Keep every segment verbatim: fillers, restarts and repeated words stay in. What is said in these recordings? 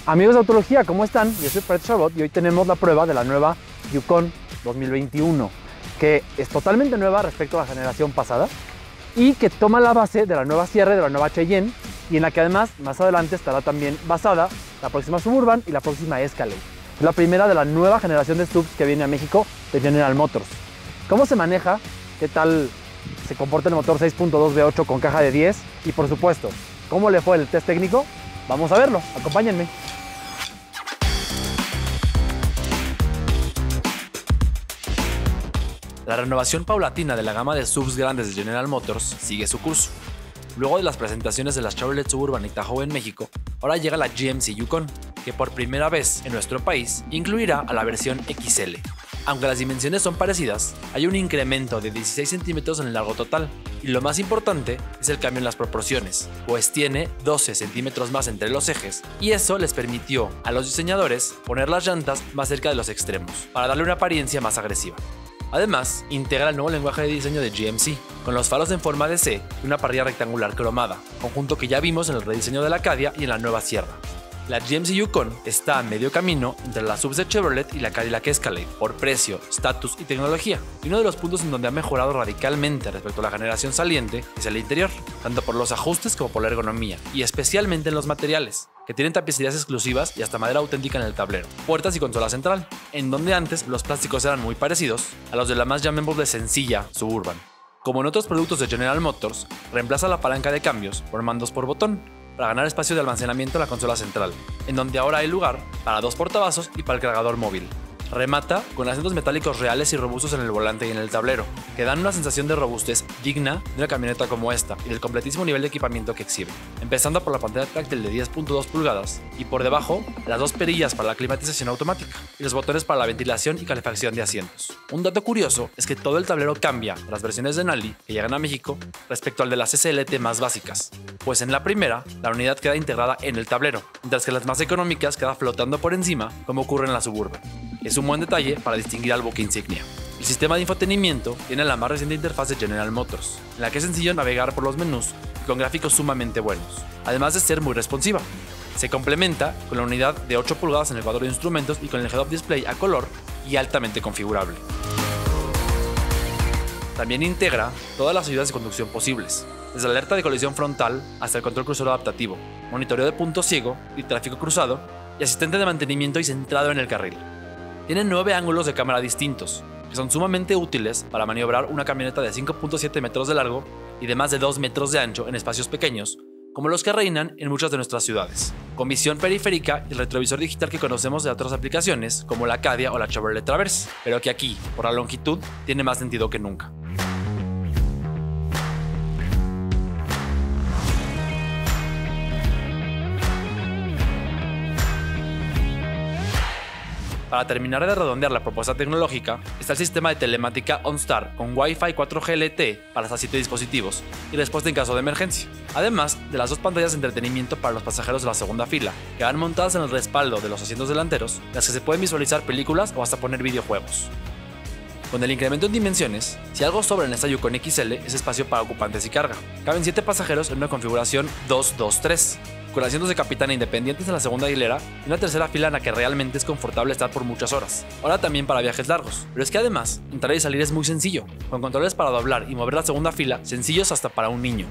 Amigos de Autología, ¿cómo están? Yo soy Fred Chabot y hoy tenemos la prueba de la nueva Yukon dos mil veintiuno, que es totalmente nueva respecto a la generación pasada y que toma la base de la nueva Sierra y de la nueva Cheyenne, y en la que además más adelante estará también basada la próxima Suburban y la próxima Escalade. Es la primera de la nueva generación de subs que viene a México de General Motors. ¿Cómo se maneja? ¿Qué tal se comporta el motor seis punto dos V ocho con caja de diez? Y por supuesto, ¿cómo le fue el test técnico? Vamos a verlo, acompáñenme. La renovación paulatina de la gama de subs grandes de General Motors sigue su curso. Luego de las presentaciones de las Chevrolet Suburban y Tahoe en México, ahora llega la G M C Yukon, que por primera vez en nuestro país incluirá a la versión X L. Aunque las dimensiones son parecidas, hay un incremento de dieciséis centímetros en el largo total, y lo más importante es el cambio en las proporciones, pues tiene doce centímetros más entre los ejes, y eso les permitió a los diseñadores poner las llantas más cerca de los extremos, para darle una apariencia más agresiva. Además, integra el nuevo lenguaje de diseño de G M C, con los faros en forma de C y una parrilla rectangular cromada, conjunto que ya vimos en el rediseño de la Acadia y en la nueva Sierra. La G M C Yukon está a medio camino entre las subs de Chevrolet y la Cadillac Escalade por precio, estatus y tecnología, y uno de los puntos en donde ha mejorado radicalmente respecto a la generación saliente es el interior, tanto por los ajustes como por la ergonomía, y especialmente en los materiales, que tienen tapicerías exclusivas y hasta madera auténtica en el tablero, puertas y consola central, en donde antes los plásticos eran muy parecidos a los de la más llamémosle sencilla Suburban. Como en otros productos de General Motors, reemplaza la palanca de cambios por mandos por botón, para ganar espacio de almacenamiento en la consola central, en donde ahora hay lugar para dos portavasos y para el cargador móvil. Remata con asientos metálicos reales y robustos en el volante y en el tablero, que dan una sensación de robustez digna de una camioneta como esta y del completísimo nivel de equipamiento que exhibe, empezando por la pantalla táctil de diez punto dos pulgadas y por debajo las dos perillas para la climatización automática y los botones para la ventilación y calefacción de asientos. Un dato curioso es que todo el tablero cambia en las versiones de Nali que llegan a México respecto al de las S L T más básicas, pues en la primera la unidad queda integrada en el tablero, mientras que las más económicas queda flotando por encima, como ocurre en la Suburban. Es un buen detalle para distinguir al buque insignia. El sistema de infotenimiento tiene la más reciente interfaz de General Motors, en la que es sencillo navegar por los menús y con gráficos sumamente buenos, además de ser muy responsiva. Se complementa con la unidad de ocho pulgadas en el cuadro de instrumentos y con el head-up display a color y altamente configurable. También integra todas las ayudas de conducción posibles, desde la alerta de colisión frontal hasta el control crucero adaptativo, monitoreo de punto ciego y tráfico cruzado, y asistente de mantenimiento y centrado en el carril. Tiene nueve ángulos de cámara distintos, que son sumamente útiles para maniobrar una camioneta de cinco punto siete metros de largo y de más de dos metros de ancho en espacios pequeños, como los que reinan en muchas de nuestras ciudades, con visión periférica y el retrovisor digital que conocemos de otras aplicaciones como la Acadia o la Chevrolet Traverse, pero que aquí, por la longitud, tiene más sentido que nunca. Para terminar de redondear la propuesta tecnológica, está el sistema de telemática OnStar con Wi-Fi cuatro G L T para hasta siete dispositivos y respuesta en caso de emergencia, además de las dos pantallas de entretenimiento para los pasajeros de la segunda fila, que van montadas en el respaldo de los asientos delanteros, las que se pueden visualizar películas o hasta poner videojuegos. Con el incremento en dimensiones, si algo sobra en esta Yukon X L es espacio para ocupantes y carga. Caben siete pasajeros en una configuración dos dos tres, con asientos de capitana independientes en la segunda hilera y una tercera fila en la que realmente es confortable estar por muchas horas. Ahora también para viajes largos, pero es que además, entrar y salir es muy sencillo, con controles para doblar y mover la segunda fila sencillos hasta para un niño.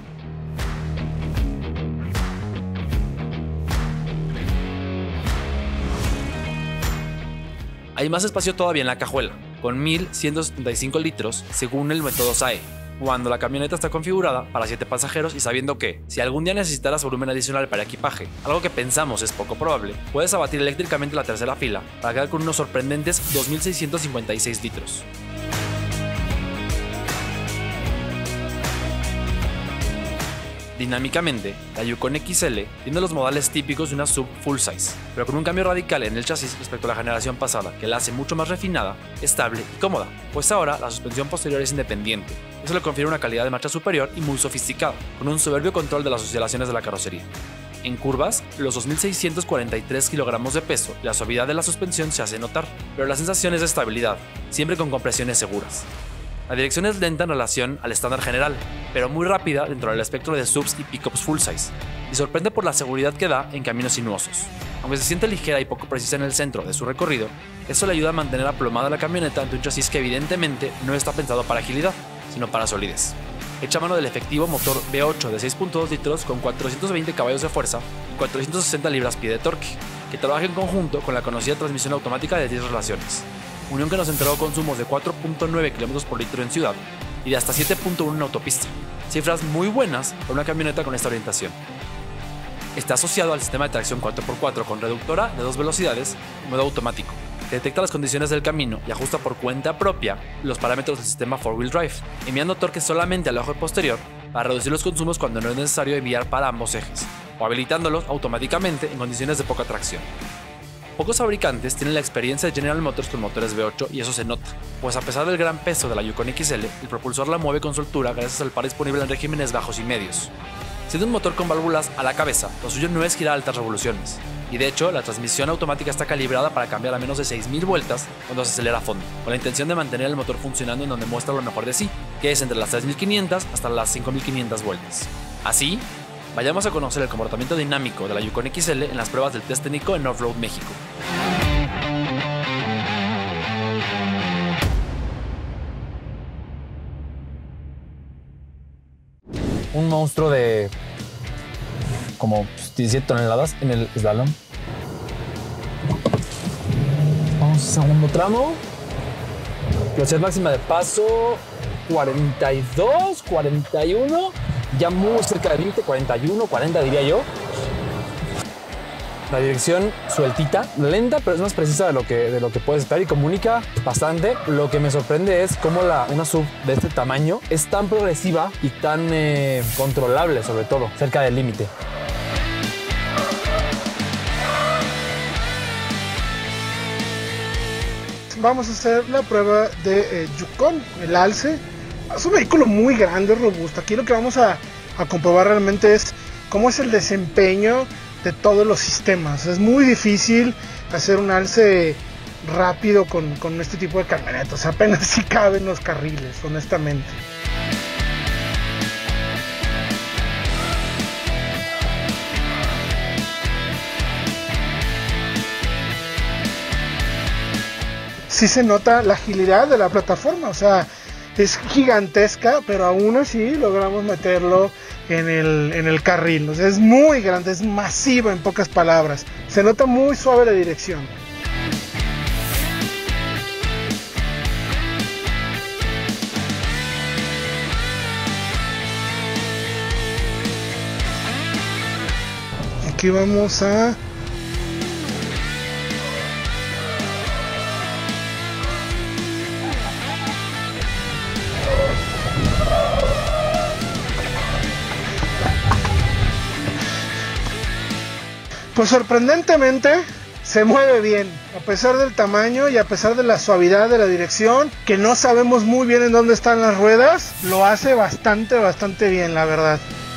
Hay más espacio todavía en la cajuela, con mil ciento setenta y cinco litros según el método S A E, cuando la camioneta está configurada para siete pasajeros y sabiendo que, si algún día necesitaras volumen adicional para equipaje, algo que pensamos es poco probable, puedes abatir eléctricamente la tercera fila para quedar con unos sorprendentes dos mil seiscientos cincuenta y seis litros. Dinámicamente, la Yukon X L tiene los modales típicos de una sub full size, pero con un cambio radical en el chasis respecto a la generación pasada que la hace mucho más refinada, estable y cómoda, pues ahora la suspensión posterior es independiente. Eso le confiere una calidad de marcha superior y muy sofisticada, con un soberbio control de las oscilaciones de la carrocería. En curvas, los dos mil seiscientos cuarenta y tres kilogramos de peso y la suavidad de la suspensión se hace notar, pero la sensación es de estabilidad, siempre con compresiones seguras. La dirección es lenta en relación al estándar general, pero muy rápida dentro del espectro de subs y pickups full size, y sorprende por la seguridad que da en caminos sinuosos. Aunque se siente ligera y poco precisa en el centro de su recorrido, eso le ayuda a mantener aplomada la camioneta ante un chasis que evidentemente no está pensado para agilidad, sino para solidez. Echa mano del efectivo motor V ocho de seis punto dos litros con cuatrocientos veinte caballos de fuerza y cuatrocientos sesenta libras-pie de torque, que trabaja en conjunto con la conocida transmisión automática de diez relaciones, unión que nos entregó consumos de cuatro punto nueve kilómetros por litro en ciudad y de hasta siete punto uno en autopista, cifras muy buenas para una camioneta con esta orientación. Está asociado al sistema de tracción cuatro por cuatro con reductora de dos velocidades y modo automático, que detecta las condiciones del camino y ajusta por cuenta propia los parámetros del sistema four wheel drive, enviando torque solamente al eje posterior para reducir los consumos cuando no es necesario enviar para ambos ejes, o habilitándolos automáticamente en condiciones de poca tracción. Pocos fabricantes tienen la experiencia de General Motors con motores V ocho y eso se nota, pues a pesar del gran peso de la Yukon X L, el propulsor la mueve con soltura gracias al par disponible en regímenes bajos y medios. Siendo un motor con válvulas a la cabeza, lo suyo no es girar a altas revoluciones, y de hecho la transmisión automática está calibrada para cambiar a menos de seis mil vueltas cuando se acelera a fondo, con la intención de mantener el motor funcionando en donde muestra lo mejor de sí, que es entre las tres mil quinientas hasta las cinco mil quinientas vueltas. Así, vayamos a conocer el comportamiento dinámico de la Yukon X L en las pruebas del test técnico en Off-Road México. Un monstruo de como diecisiete toneladas en el slalom. Vamos al segundo tramo. Velocidad máxima de paso cuarenta y dos, cuarenta y uno, ya muy cerca de veinte, cuarenta y uno, cuarenta diría yo. La dirección sueltita, lenta, pero es más precisa de lo que, de lo que puedes esperar y comunica bastante. Lo que me sorprende es cómo la, una sub de este tamaño es tan progresiva y tan eh, controlable, sobre todo, cerca del límite. Vamos a hacer la prueba de eh, Yukon, el Alce. Es un vehículo muy grande, robusto. Aquí lo que vamos a, a comprobar realmente es cómo es el desempeño de todos los sistemas. Es muy difícil hacer un alce rápido con, con este tipo de camionetas. Apenas si caben los carriles, honestamente. Sí se nota la agilidad de la plataforma, o sea, es gigantesca, pero aún así logramos meterlo en el, en el carril. O sea, es muy grande, es masiva en pocas palabras. Se nota muy suave la dirección. Aquí vamos a... Pues sorprendentemente se mueve bien, a pesar del tamaño y a pesar de la suavidad de la dirección, que no sabemos muy bien en dónde están las ruedas, lo hace bastante, bastante bien, la verdad.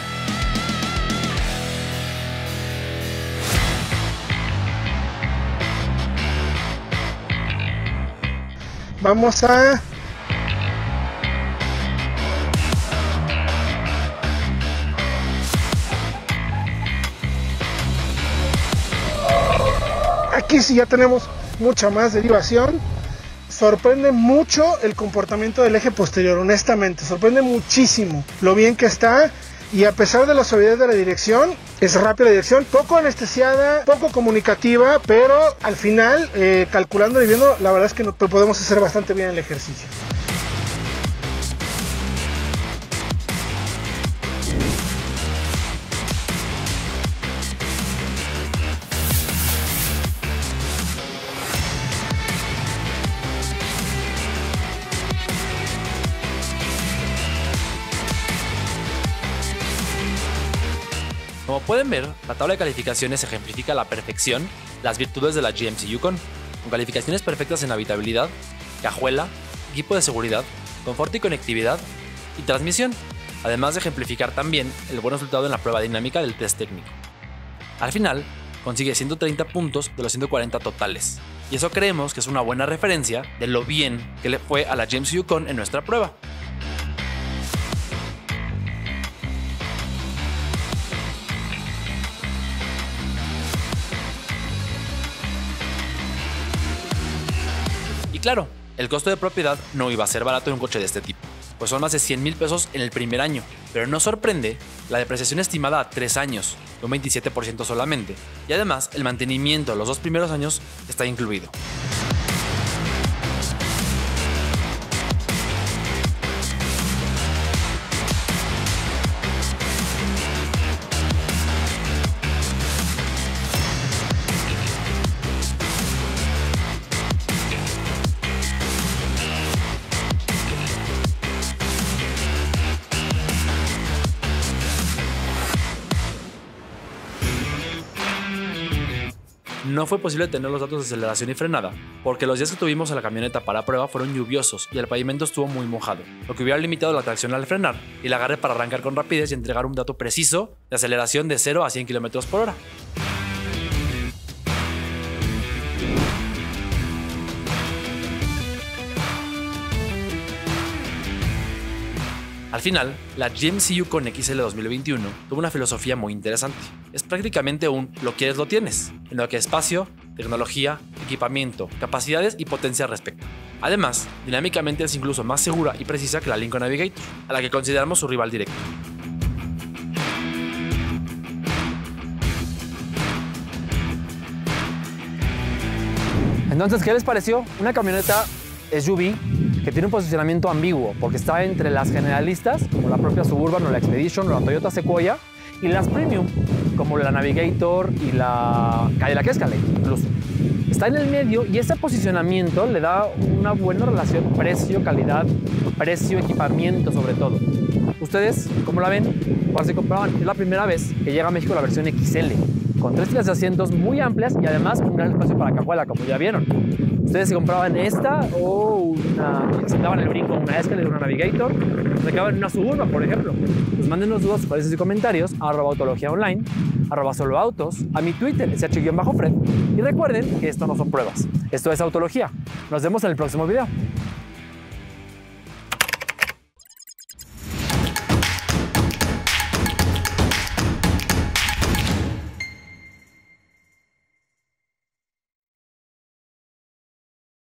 Vamos a... Aquí sí ya tenemos mucha más derivación. Sorprende mucho el comportamiento del eje posterior, honestamente, sorprende muchísimo lo bien que está. Y a pesar de la suavidad de la dirección, es rápida la dirección, poco anestesiada, poco comunicativa, pero al final, eh, calculando y viendo, la verdad es que no, podemos hacer bastante bien el ejercicio. Como pueden ver, la tabla de calificaciones ejemplifica a la perfección las virtudes de la G M C Yukon, con calificaciones perfectas en habitabilidad, cajuela, equipo de seguridad, confort y conectividad y transmisión, además de ejemplificar también el buen resultado en la prueba dinámica del test técnico. Al final, consigue ciento treinta puntos de los ciento cuarenta totales, y eso creemos que es una buena referencia de lo bien que le fue a la G M C Yukon en nuestra prueba. Y claro, el costo de propiedad no iba a ser barato en un coche de este tipo, pues son más de cien mil pesos en el primer año, pero nos sorprende la depreciación estimada a tres años, de un veintisiete por ciento solamente, y además el mantenimiento de los dos primeros años está incluido. No fue posible tener los datos de aceleración y frenada, porque los días que tuvimos a la camioneta para prueba fueron lluviosos y el pavimento estuvo muy mojado, lo que hubiera limitado la tracción al frenar y el agarre para arrancar con rapidez y entregar un dato preciso de aceleración de cero a cien kilómetros por hora. Al final, la G M C Yukon X L dos mil veintiuno tuvo una filosofía muy interesante. Es prácticamente un lo quieres, lo tienes, en lo que espacio, tecnología, equipamiento, capacidades y potencia respecta. Además, dinámicamente es incluso más segura y precisa que la Lincoln Navigator, a la que consideramos su rival directo. Entonces, ¿qué les pareció? Una camioneta S U V que tiene un posicionamiento ambiguo, porque está entre las generalistas, como la propia Suburban o la Expedition o la Toyota Sequoia, y las premium, como la Navigator y la Cadillac Escalade, incluso. Está en el medio y ese posicionamiento le da una buena relación precio-calidad, precio-equipamiento sobre todo. ¿Ustedes cómo la ven? ¿Cuál se compraban? Es la primera vez que llega a México la versión X L, con tres filas de asientos muy amplias y además un gran espacio para cajuela, como ya vieron. ¿Ustedes se compraban esta o una, se daban el brinco una Escalade o una Navigator? ¿Se acaban una Suburban, por ejemplo? Pues mándenos dudas, sugerencias y comentarios a arroba autología online, arroba solo autos, a mi Twitter, sh guión bajo fred. Y recuerden que esto no son pruebas, esto es autología. Nos vemos en el próximo video.